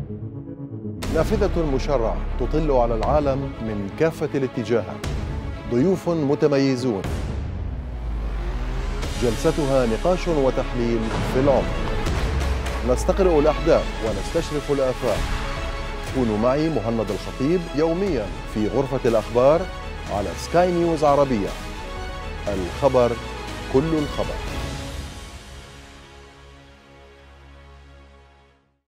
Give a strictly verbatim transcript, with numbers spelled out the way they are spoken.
نافذة مشرعة تطل على العالم من كافة الاتجاهات، ضيوف متميزون، جلستها نقاش وتحليل في العمق. نستقرئ الأحداث ونستشرف الآفاق. كونوا معي مهند الخطيب يوميا في غرفة الأخبار على سكاي نيوز عربية. الخبر كل الخبر.